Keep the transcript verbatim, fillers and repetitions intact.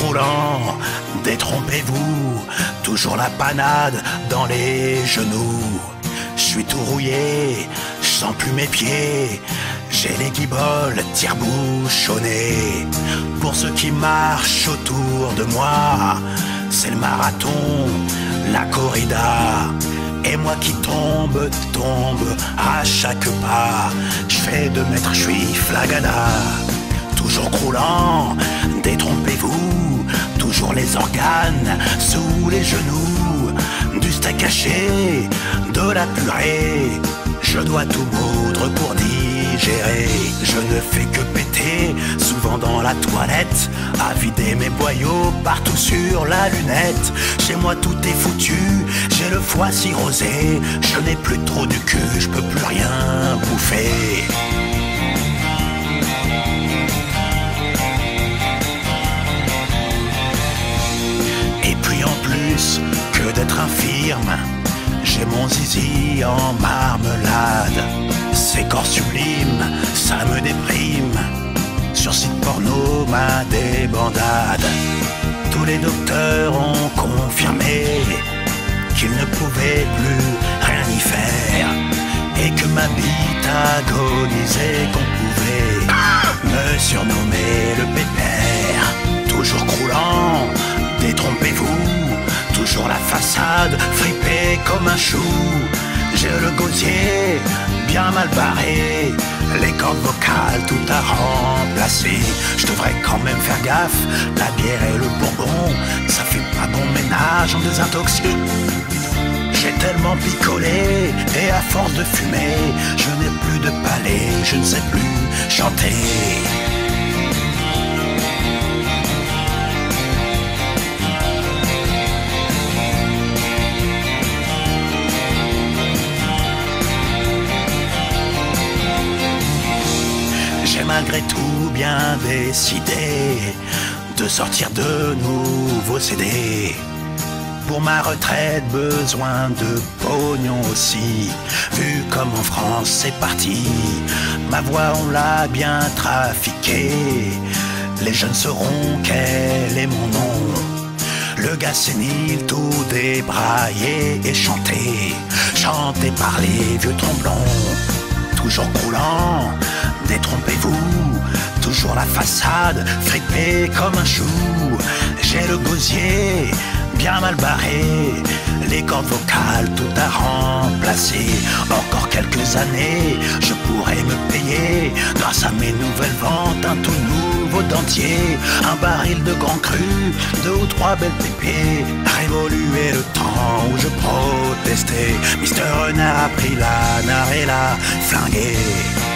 croulant, détrompez-vous, toujours la panade dans les genoux. Je suis tout rouillé, je sens plus mes pieds, j'ai les guiboles tire-bouchonnées. Pour ceux qui marchent autour de moi, c'est le marathon, la corrida. Et moi qui tombe, tombe à chaque pas. Je fais deux mètres, je suis flagada. Toujours croulant, détrompez-vous, toujours les organes sous les genoux. Du steak haché, de la purée, je dois tout moudre pour digérer. Je ne fais que péter, souvent dans la toilette, à vider mes boyaux partout sur la lunette. Chez moi tout est foutu, j'ai le foie cirrhosé, je n'ai plus trop du cul, je peux plus rien bouffer. Et puis en plus que d'être infirme, j'ai mon zizi en marmelade. Ces corps sublimes, ça me déprime. Sur site porno, ma débandade. Tous les docteurs ont confirmé qu'ils ne pouvaient plus rien y faire, et que ma bite agonisait, qu'on pouvait me surnommer le pépère. Toujours croulant, détrompez-vous, toujours la façade fripée comme un chou. J'ai le gosier bien mal barré, les cordes vocales tout à remplacer. Je devrais quand même faire gaffe, la bière et le bourbon, ça fait pas bon ménage en désintoxique. J'ai tellement picolé, et à force de fumer, je n'ai plus de palais, je ne sais plus chanter. J'ai malgré tout bien décidé de sortir de nouveaux C D. Pour ma retraite, besoin de pognon aussi. Vu comme en France c'est parti, ma voix on l'a bien trafiquée. Les jeunes sauront quel est mon nom. Le gars sénile tout débraillé et chanté, chanté par les vieux tromblons. Toujours croulant, détrompez-vous, toujours la façade fripée comme un chou. J'ai le gosier bien mal barré, les cordes vocales tout à remplacer. Encore quelques années, je pourrais me payer, grâce à mes nouvelles ventes, un tout nouveau dentier. Un baril de grand cru, deux ou trois belles pépées, révoluer le temps où je protestais. Mister Renard a pris la narre et l'a flingué.